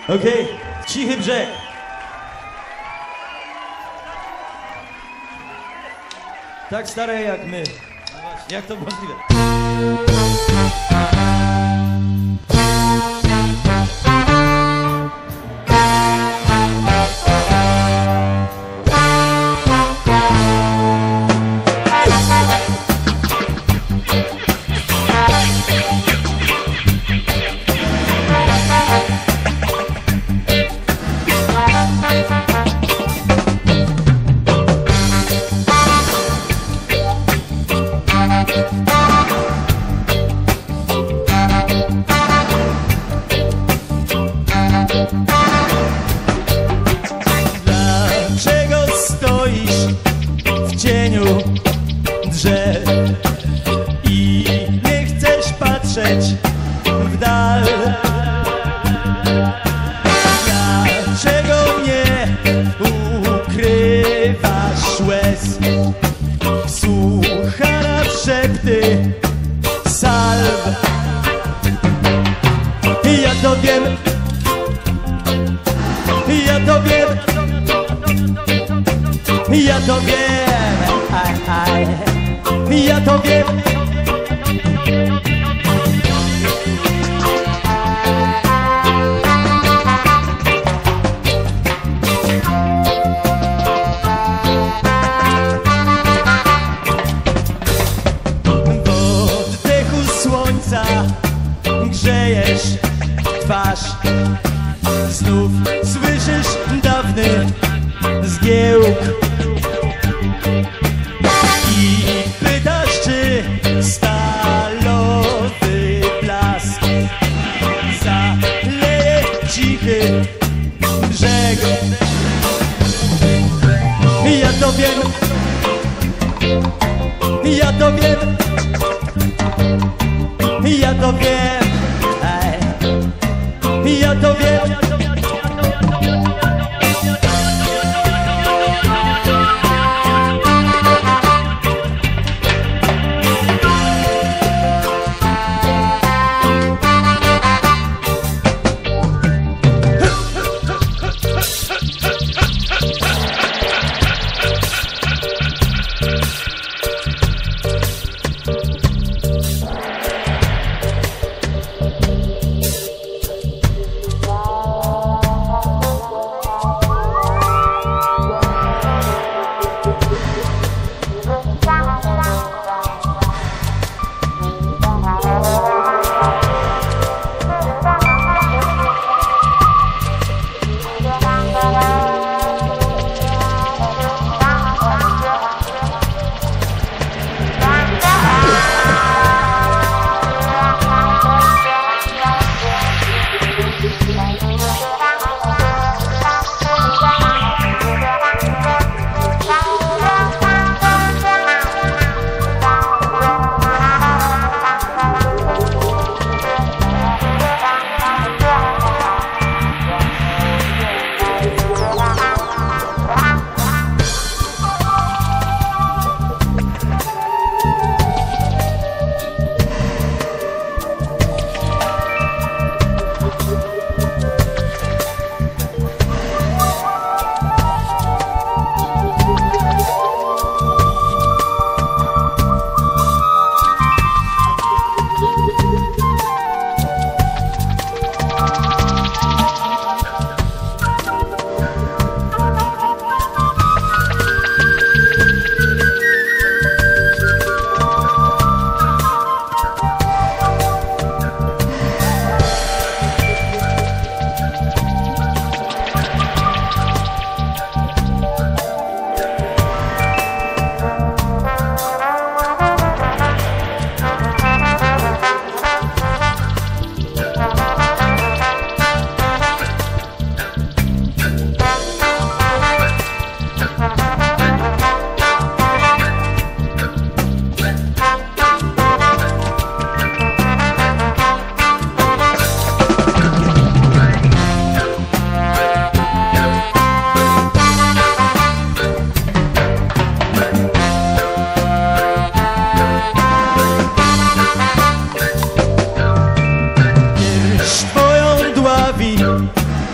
Okej, Cichy Brzeg. Tak stare jak my. No właśnie, jak to możliwe? Dlaczego stoisz w cieniu drzew i nie chcesz patrzeć w dal? Dlaczego nie ukrywasz łez? Słucha na szepty salw. Ja to wiem, ja to wiem, ja to wiem, ja to wiem. W oddechu słońca grzejesz twarz. Znów słyszysz dawny zgiełk i pytasz, czy stalowy blask zaleje cichy brzeg. Ja to wiem, ja to wiem, ja to wiem, ja to wiem.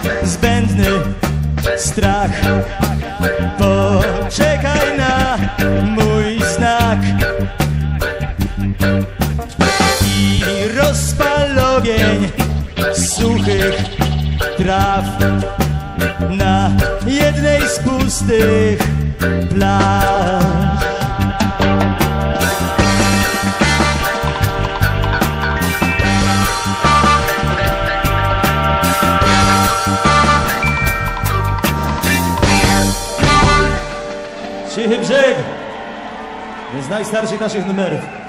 zbędny strach. Poczekaj na mój znak i rozpal ogień suchych traw na jednej z pustych plaż. Cichy Brzeg, jeden z najstarszych naszych numerów.